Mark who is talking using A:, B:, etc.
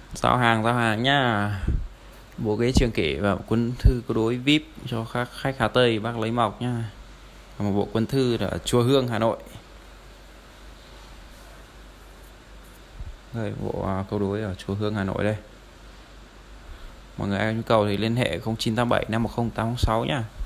A: Giao hàng nhá. Bộ ghế trường kỷ và cuốn thư câu đối VIP cho khách Hà Tây, bác lấy mọc nhá. Một bộ cuốn thư ở Chùa Hương Hà Nội. Đây, bộ câu đối ở Chùa Hương Hà Nội đây. Mọi người ai nhu cầu thì liên hệ 0987 510 806 nhá.